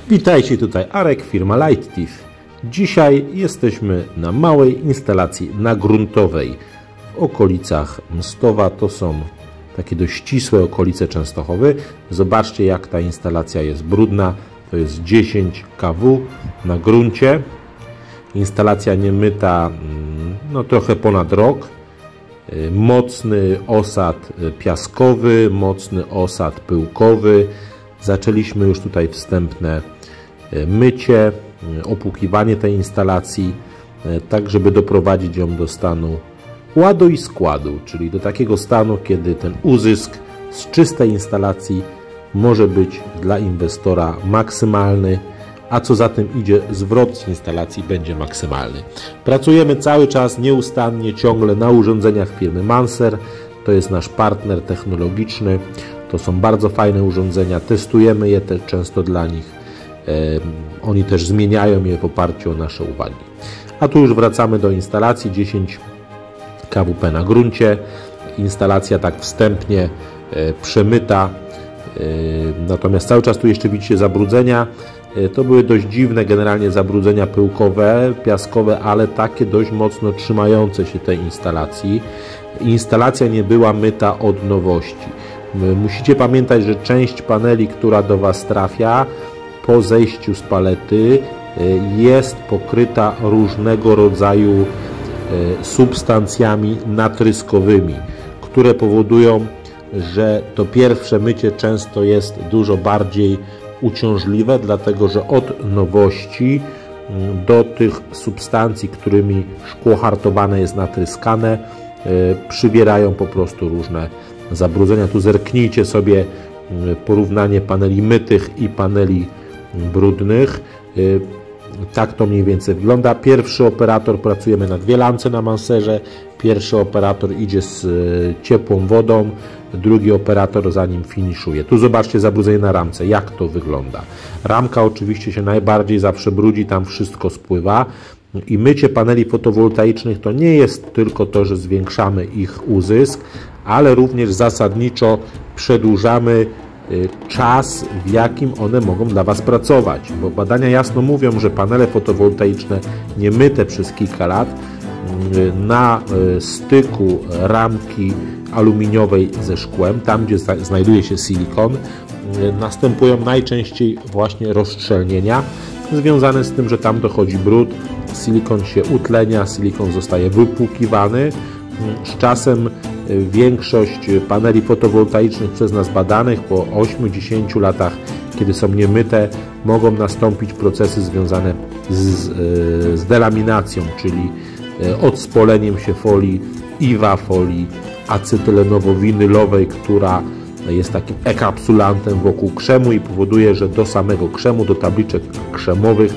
Witajcie, tutaj Arek, firma Lightif. Dzisiaj jesteśmy na małej instalacji nagruntowej w okolicach Mstowa. To są takie dość ścisłe okolice Częstochowy. Zobaczcie, jak ta instalacja jest brudna. To jest 10 kW na gruncie. Instalacja niemyta no, trochę ponad rok. Mocny osad piaskowy, mocny osad pyłkowy. Zaczęliśmy już tutaj wstępne mycie, opłukiwanie tej instalacji, tak żeby doprowadzić ją do stanu ładu i składu, czyli do takiego stanu, kiedy ten uzysk z czystej instalacji może być dla inwestora maksymalny, a co za tym idzie, zwrot z instalacji będzie maksymalny. Pracujemy cały czas, nieustannie, ciągle na urządzeniach firmy Manser. To jest nasz partner technologiczny. To są bardzo fajne urządzenia, testujemy je często dla nich. Oni też zmieniają je w oparciu o nasze uwagi. A tu już wracamy do instalacji 10 kWp na gruncie. Instalacja tak wstępnie przemyta. Natomiast cały czas tu jeszcze widzicie zabrudzenia. To były dość dziwne generalnie zabrudzenia pyłkowe, piaskowe, ale takie dość mocno trzymające się tej instalacji. Instalacja nie była myta od nowości. Musicie pamiętać, że część paneli, która do Was trafia po zejściu z palety, jest pokryta różnego rodzaju substancjami natryskowymi, które powodują, że to pierwsze mycie często jest dużo bardziej uciążliwe, dlatego że od nowości do tych substancji, którymi szkło hartowane jest natryskane, przybierają po prostu różne zabrudzenia. Tu zerknijcie sobie porównanie paneli mytych i paneli brudnych. Tak to mniej więcej wygląda. Pierwszy operator, pracujemy na 2 lance na Manserze. Pierwszy operator idzie z ciepłą wodą, drugi operator za nim finiszuje. Tu zobaczcie zabrudzenie na ramce, jak to wygląda. Ramka oczywiście się najbardziej zawsze brudzi, tam wszystko spływa. I mycie paneli fotowoltaicznych to nie jest tylko to, że zwiększamy ich uzysk, ale również zasadniczo przedłużamy czas, w jakim one mogą dla Was pracować. Bo badania jasno mówią, że panele fotowoltaiczne niemyte przez kilka lat na styku ramki aluminiowej ze szkłem, tam gdzie znajduje się silikon, następują najczęściej właśnie rozszczelnienia związane z tym, że tam dochodzi brud, silikon się utlenia, silikon zostaje wypłukiwany. Z czasem większość paneli fotowoltaicznych przez nas badanych po 8-10 latach, kiedy są niemyte, mogą nastąpić procesy związane z delaminacją, czyli odspoleniem się folii, IWA folii acetylenowo-winylowej, która jest takim ekapsulantem wokół krzemu i powoduje, że do samego krzemu, do tabliczek krzemowych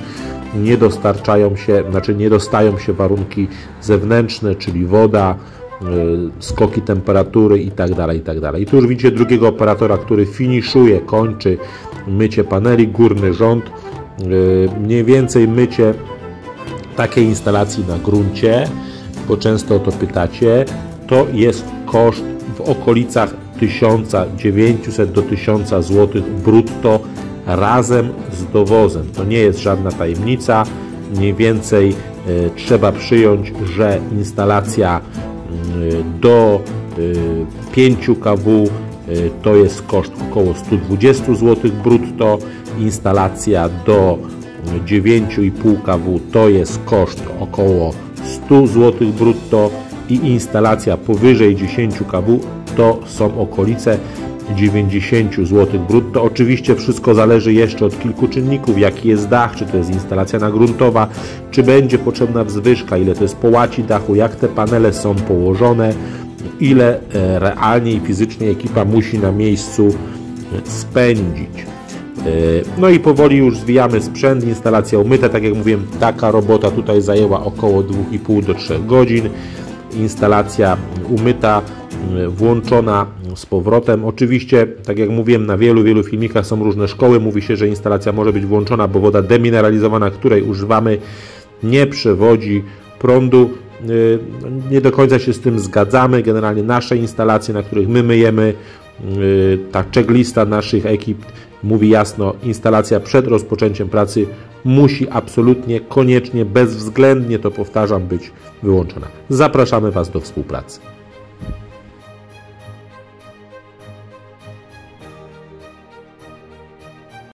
nie dostają się warunki zewnętrzne, czyli woda, skoki temperatury itd. I tu już widzicie drugiego operatora, który finiszuje, kończy mycie paneli, górny rząd. Mniej więcej mycie takiej instalacji na gruncie, bo często o to pytacie, to jest koszt w okolicach 1900 do 1000 zł brutto razem z dowozem. To nie jest żadna tajemnica. Mniej więcej trzeba przyjąć, że instalacja do 5 kW to jest koszt około 120 zł brutto. Instalacja do 9,5 kW to jest koszt około 100 zł brutto i instalacja powyżej 10 kW to są okolice 90 zł brutto. Oczywiście wszystko zależy jeszcze od kilku czynników, jaki jest dach, czy to jest instalacja nagruntowa, czy będzie potrzebna wzwyżka, ile to jest połaci dachu, jak te panele są położone, ile realnie i fizycznie ekipa musi na miejscu spędzić. No i powoli już zwijamy sprzęt, instalacja umyta, tak jak mówiłem, taka robota tutaj zajęła około 2,5 do 3 godzin. Instalacja umyta, włączona z powrotem. Oczywiście, tak jak mówiłem, na wielu filmikach są różne szkoły. Mówi się, że instalacja może być włączona, bo woda demineralizowana, której używamy, nie przewodzi prądu. Nie do końca się z tym zgadzamy. Generalnie nasze instalacje, na których my myjemy, ta checklista naszych ekip mówi jasno, instalacja przed rozpoczęciem pracy musi absolutnie, koniecznie, bezwzględnie, to powtarzam, być wyłączona. Zapraszamy Was do współpracy.